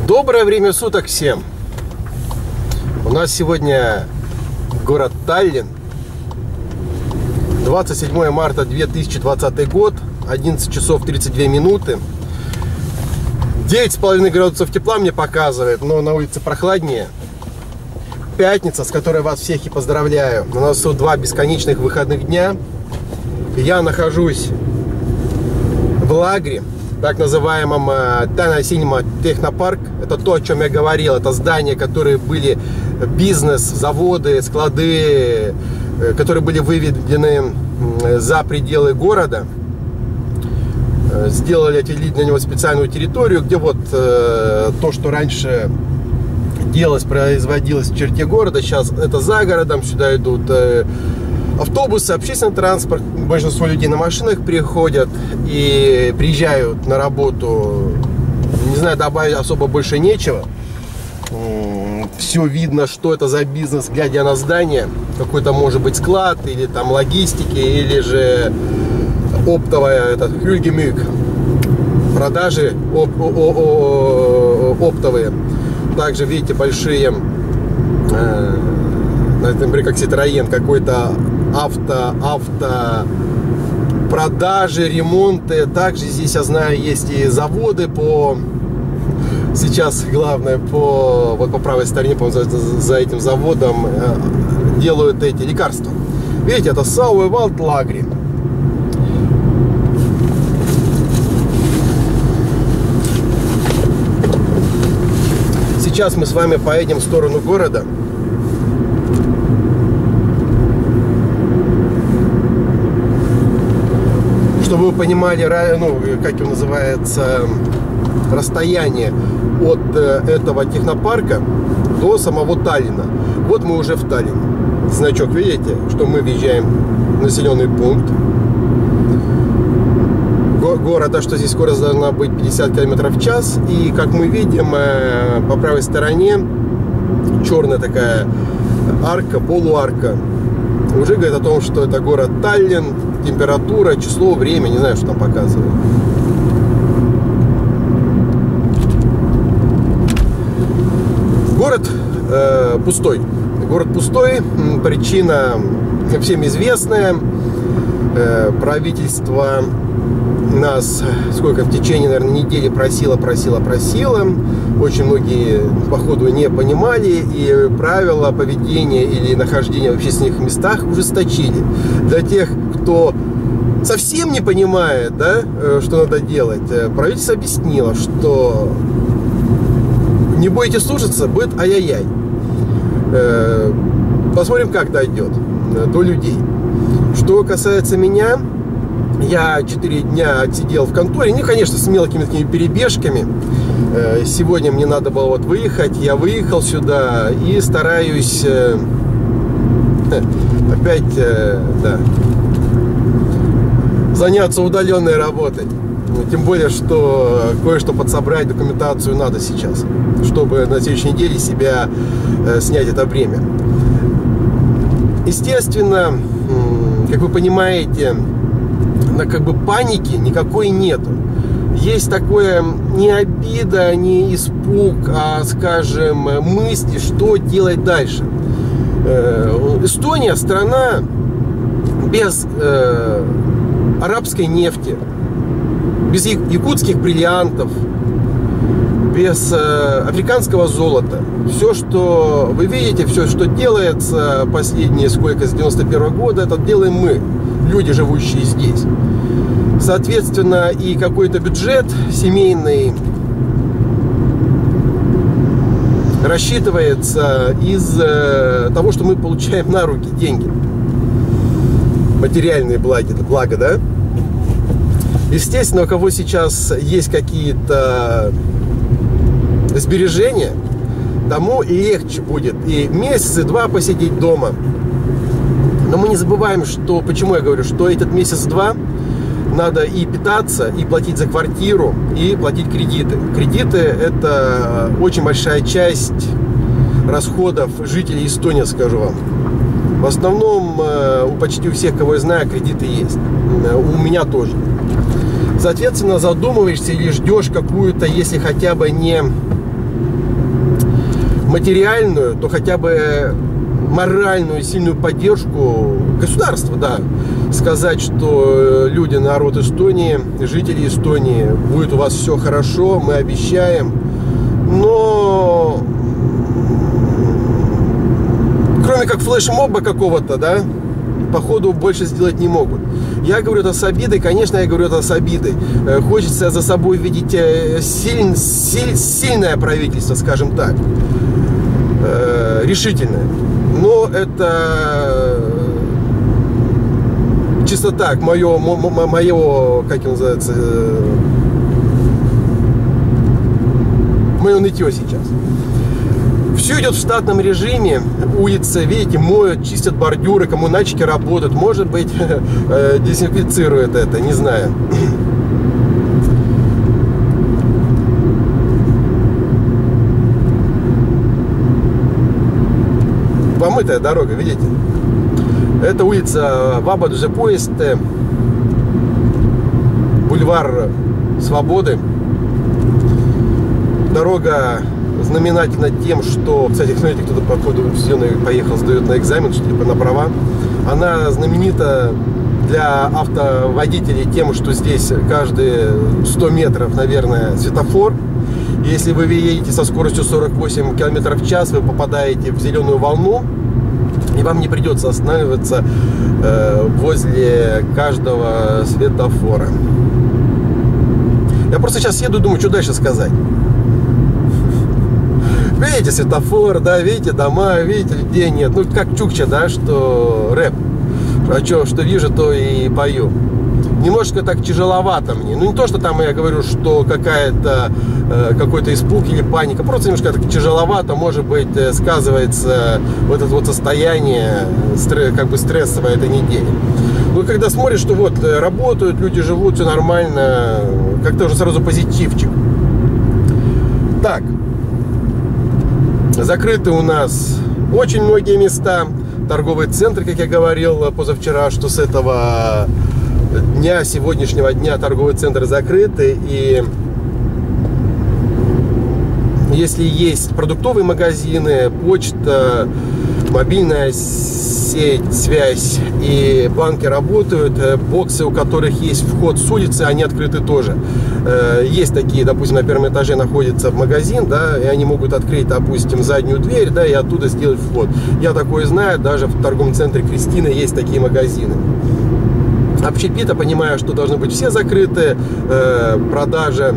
Доброе время суток всем! У нас сегодня город Таллин, 27 марта 2020 год, 11 часов 32 минуты. 9,5 градусов тепла мне показывает, но на улице прохладнее. Пятница, с которой вас всех и поздравляю. У нас тут 2 бесконечных выходных дня. Я нахожусь в лагере, так называемом Тайна Синема Технопарк. Это то, о чем я говорил. Это здания, которые были бизнес, заводы, склады, которые были выведены за пределы города. Сделали для него специальную территорию, где вот то, что раньше делалось, производилось в черте города, сейчас это за городом. Сюда идут автобусы, общественный транспорт. Большинство людей на машинах приходят и приезжают на работу. Не знаю, добавить особо больше нечего. Все видно, что это за бизнес, глядя на здание. Какой-то может быть склад, или там логистики, или же оптовая, это хюльгемюк. Продажи оптовые. Также видите большие, например, как Citroën, какой-то авто продажи, ремонты. Также здесь, я знаю, есть и заводы по... Сейчас главное вот по правой стороне, за этим заводом делают эти лекарства. Видите, это Сауэвалд лагерь. Сейчас мы с вами поедем в сторону города. Чтобы вы понимали, ну, как он называется, расстояние от этого технопарка до самого Таллина. Вот мы уже в Таллине. Значок, видите, что мы въезжаем в населенный пункт города, что здесь скорость должна быть 50 км в час. И как мы видим, по правой стороне черная такая арка, полуарка, уже говорит о том, что это город Таллин. Температура, число, время, не знаю, что там показывает. Город пустой. Город пустой. Причина всем известная. Правительство нас сколько в течение, наверное, недели просило. Очень многие, походу, не понимали, и правила поведения или нахождения в общественных местах ужесточили. Для тех, кто совсем не понимает, да, что надо делать, правительство объяснило, что не будете слушаться, будет ай-яй-яй. Посмотрим, как дойдет до людей. Что касается меня, я 4 дня отсидел в конторе, ну, конечно, с мелкими такими перебежками. Сегодня мне надо было вот выехать, я выехал сюда и стараюсь опять, да, заняться удаленной работой. Тем более, что кое-что подсобрать, документацию надо сейчас, чтобы на следующей неделе себя снять это время. Естественно, как вы понимаете, как бы паники никакой нету. Есть такое не обида, не испуг, а, скажем, мысли, что делать дальше. Эстония страна без арабской нефти, без якутских бриллиантов, без африканского золота. Все, что вы видите, все, что делается последние сколько, с 91 года, это делаем мы, люди, живущие здесь. Соответственно, и какой-то бюджет семейный рассчитывается из того, что мы получаем на руки деньги. Материальные блага, да? Естественно, у кого сейчас есть какие-то сбережения, тому легче будет и месяц, и 2 посидеть дома. Но мы не забываем, что, почему я говорю, что этот месяц-два надо и питаться, и платить за квартиру, и платить кредиты. Кредиты – это очень большая часть расходов жителей Эстонии, скажу вам. В основном почти у всех, кого я знаю, кредиты есть. У меня тоже. Соответственно, задумываешься или ждешь какую-то, если хотя бы не материальную, то хотя бы моральную сильную поддержку государства, да. Сказать, что люди, народ Эстонии, жители Эстонии, будет у вас все хорошо, мы обещаем. Но кроме как флешмоба какого-то, да, походу больше сделать не могут. Я говорю это с обидой, конечно, я говорю это с обидой. Хочется за собой видеть сильное правительство, скажем так, решительное. Но это чисто так, мое, как его называется, мое нытье сейчас. Все идет в штатном режиме, улицы, видите, моют, чистят бордюры, коммунальщики работают, может быть, дезинфицируют это, не знаю. Помытая дорога, видите? Это улица Вабаджи-Поезд, бульвар Свободы. Дорога знаменательна тем, что, кстати, смотрите, кто-то походу поехал, сдает на экзамен, что типа на права. Она знаменита для автоводителей тем, что здесь каждые 100 метров, наверное, светофор. Если вы едете со скоростью 48 км в час, вы попадаете в зеленую волну, и вам не придется останавливаться возле каждого светофора. Я просто сейчас еду и думаю, что дальше сказать. Видите светофор, да, видите дома, видите людей нет. Ну, как Чукча, да, что рэп. А что вижу, то и пою. Немножко так тяжеловато мне. Ну, не то, что там я говорю, что какой-то испуг или паника. Просто немножко так тяжеловато, может быть, сказывается вот это вот состояние, как бы стрессовое этой недели. Ну, когда смотришь, что вот работают, люди живут, все нормально, как-то уже сразу позитивчик. Так. Закрыты у нас очень многие места. Торговые центры, как я говорил позавчера, что с этого дня, сегодняшнего дня торговые центры закрыты. И если есть продуктовые магазины, почта, мобильная сеть, связь и банки работают, боксы, у которых есть вход с улицы, они открыты тоже. Есть такие, допустим, на первом этаже находится магазин, да, и они могут открыть, допустим, заднюю дверь, да, и оттуда сделать вход. Я такое знаю, даже в торговом центре Кристина есть такие магазины. Общепита, понимаю, что должны быть все закрыты, продажа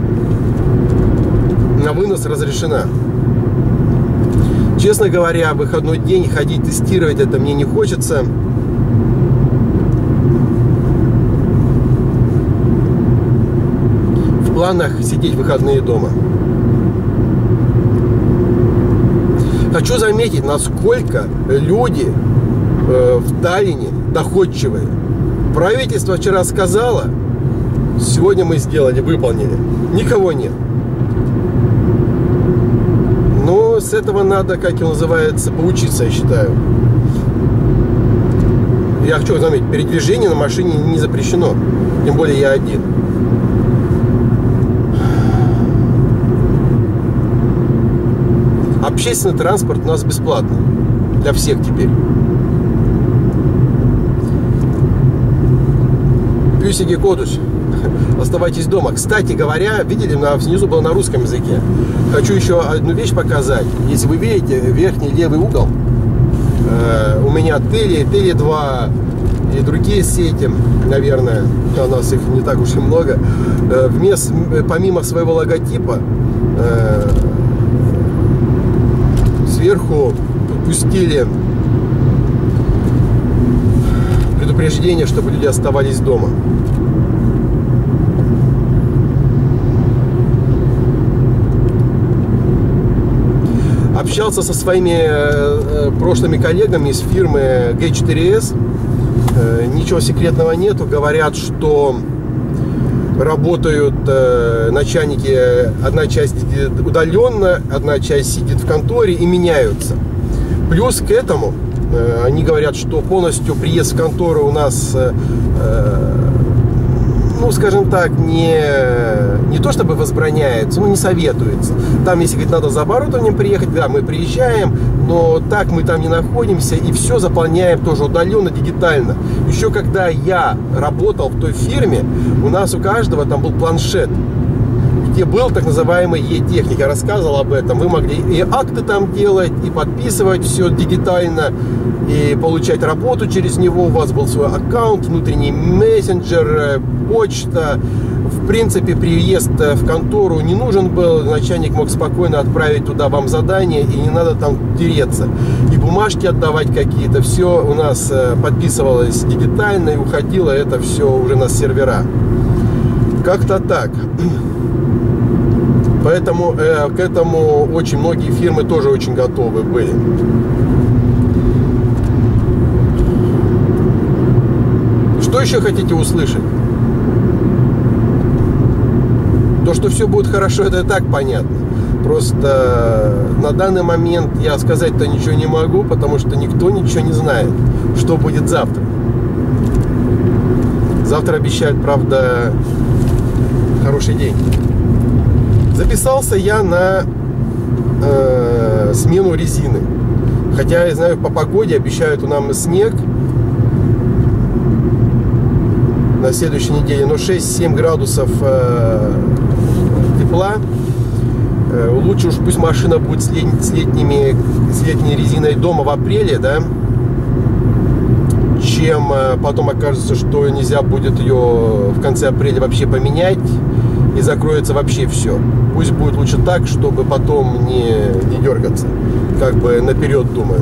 на вынос разрешена. Честно говоря, в выходной день ходить тестировать это мне не хочется. В планах сидеть в выходные дома. Хочу заметить, насколько люди в Таллине доходчивые. Правительство вчера сказало, сегодня мы сделали, выполнили. Никого нет. Но с этого надо, как его называется, поучиться, я считаю. Я хочу заметить, передвижение на машине не запрещено. Тем более я один. Общественный транспорт у нас бесплатный. Для всех теперь. Пюсики кодусь. Оставайтесь дома. Кстати говоря, видели, внизу было на русском языке. Хочу еще одну вещь показать. Если вы видите, верхний левый угол, у меня Теле2 и другие сети, наверное, у нас их не так уж и много, помимо своего логотипа, сверху пустили предупреждение, чтобы люди оставались дома. Общался со своими прошлыми коллегами из фирмы G4S. Ничего секретного нету. Говорят, что работают начальники, одна часть сидит удаленно, одна часть сидит в конторе и меняются. Плюс к этому они говорят, что полностью приезд в контору у нас ну, скажем так, не то чтобы возбраняется, но не советуется. Там, если, говорит, надо за оборудованием приехать, да, мы приезжаем, но так мы там не находимся, и все заполняем тоже удаленно, дигитально. Еще когда я работал в той фирме, у нас у каждого там был планшет, где был так называемый e-техник. Я рассказывал об этом. Вы могли и акты там делать, и подписывать все дигитально, и получать работу через него. У вас был свой аккаунт, внутренний мессенджер, почта. В принципе, приезд в контору не нужен был. Начальник мог спокойно отправить туда вам задание, и не надо там тереться. И бумажки отдавать какие-то. Все у нас подписывалось дигитально, и уходило это все уже на сервера. Как-то так. Поэтому к этому очень многие фирмы тоже очень готовы были. Что еще хотите услышать? То, что все будет хорошо, это и так понятно. Просто на данный момент я сказать-то ничего не могу, потому что никто ничего не знает, что будет завтра. Завтра обещают, правда, хороший день. Записался я на смену резины. Хотя, я знаю, по погоде обещают нам снег на следующей неделе. Но 6-7 градусов тепла. Лучше уж пусть машина будет с летней резиной дома в апреле, да, чем потом окажется, что нельзя будет ее в конце апреля вообще поменять. И закроется вообще все. Пусть будет лучше так, чтобы потом не дергаться. Как бы наперед думаю.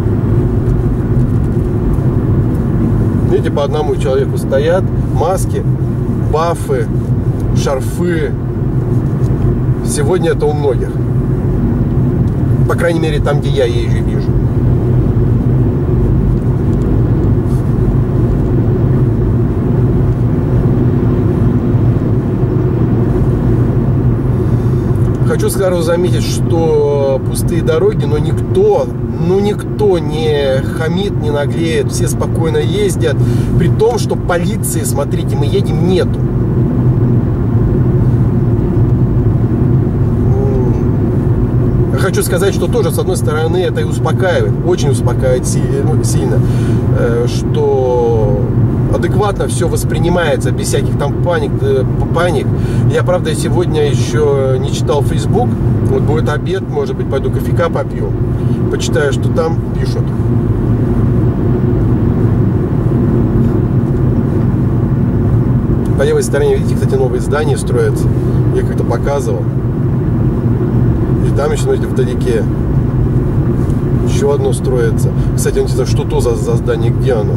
Видите, по одному человеку стоят маски, бафы, шарфы. Сегодня это у многих. По крайней мере, там, где я езжу, вижу. Хочу сразу заметить, что пустые дороги, но никто не хамит, не наглеет, все спокойно ездят, при том, что полиции, смотрите, мы едем, нету. Хочу сказать, что тоже, с одной стороны, это и успокаивает, очень успокаивает сильно, что адекватно все воспринимается, без всяких там паник. Я, правда, сегодня еще не читал Facebook. Вот будет обед, может быть, пойду кофейка попью. Почитаю, что там пишут. По левой стороне, видите, кстати, новые здания строятся. Я как-то показывал. И там еще, смотрите, вдалеке еще одно строится. Кстати, интересно, что то за здание, где оно?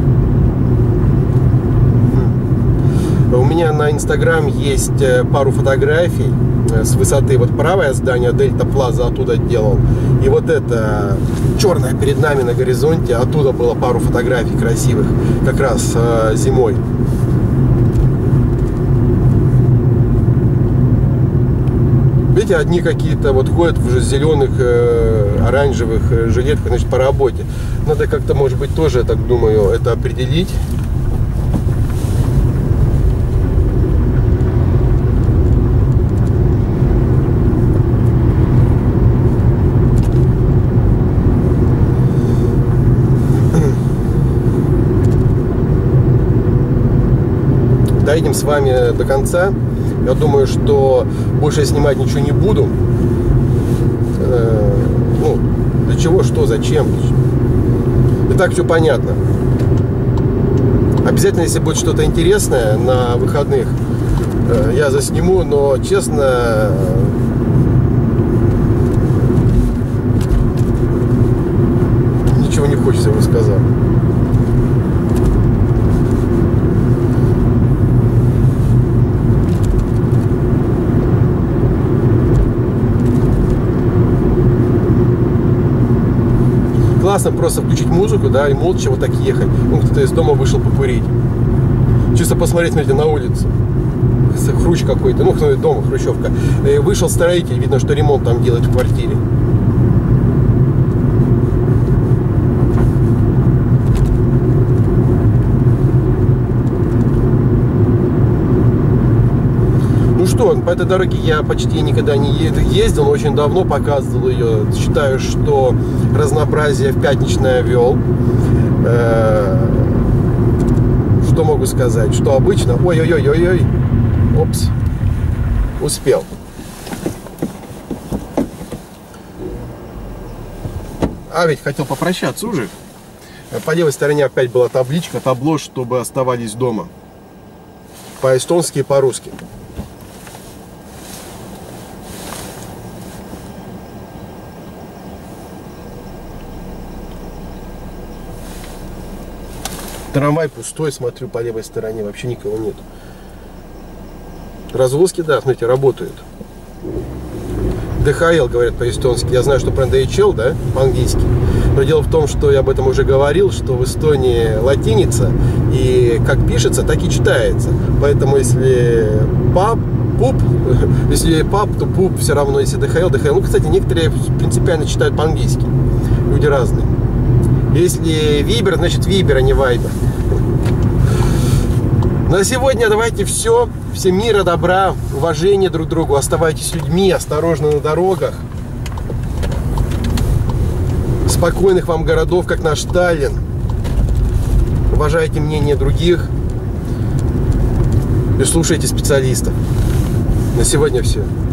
У меня на Инстаграм есть пару фотографий с высоты. Вот правое здание Дельта Плаза оттуда делал. И вот это черное перед нами на горизонте. Оттуда было пару фотографий красивых. Как раз зимой. Видите, одни какие-то вот ходят в зеленых, оранжевых жилетках, значит, по работе. Надо как-то, может быть, тоже, я так думаю, это определить. Доедем с вами до конца. Я думаю, что больше я снимать ничего не буду. Ну, для чего, что, зачем. И так все понятно. Обязательно, если будет что-то интересное на выходных, я засниму, но, честно, ничего не хочется, я бы сказал. Классно просто включить музыку, да, и молча вот так ехать. Ну, кто-то из дома вышел покурить. Чисто посмотреть, смотрите, на улицу. Хрущ какой-то, ну, дома, хрущевка. И вышел строитель, видно, что ремонт там делает в квартире. по этой дороге я почти никогда не ездил, но очень давно показывал ее. Считаю, что разнообразие в пятничное вел. Что могу сказать? Что обычно... Ой-ой-ой-ой-ой. Опс. Успел. А ведь хотел попрощаться уже. По левой стороне опять была табличка, табло, чтобы оставались дома. По-эстонски и по-русски. Трамвай пустой, смотрю, по левой стороне вообще никого нет. Развозки, да, смотрите, работают. ДХЛ, говорят по-эстонски. Я знаю, что про DHL, да, по-английски. Но дело в том, что я об этом уже говорил, что в Эстонии латиница, и как пишется, так и читается. Поэтому если пуп, если пап, то пуп все равно, если ДХЛ, ДХЛ. Ну, кстати, некоторые принципиально читают по-английски. Люди разные. Если Вибер, значит Вибер, а не Вайбер. На сегодня давайте все. Всем мира, добра, уважения друг к другу. Оставайтесь людьми, осторожно на дорогах. Спокойных вам городов, как наш Таллин. Уважайте мнение других. И слушайте специалистов. На сегодня все.